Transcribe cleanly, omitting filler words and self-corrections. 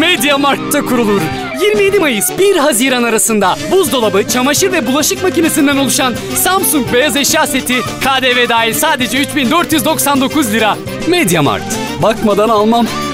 MediaMarkt'ta kurulur. 27 Mayıs 1 Haziran arasında buzdolabı, çamaşır ve bulaşık makinesinden oluşan Samsung beyaz eşya seti KDV dahil sadece 3.499 lira. MediaMarkt. Bakmadan almam.